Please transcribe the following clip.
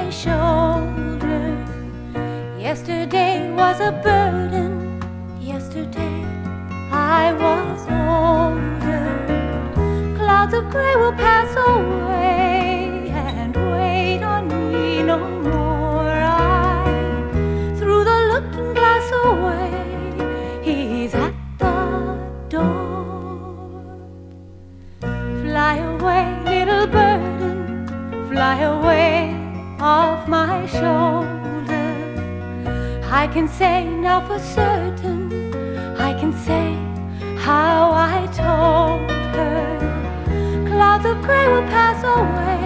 my shoulder. Yesterday was a burden. Yesterday I was older. Clouds of gray will pass away and wait on me no more. I threw the looking glass away. He's at the door. Fly away, little burden. Fly away off my shoulder. I can say now for certain, I can say how I told her. Clouds of gray will pass away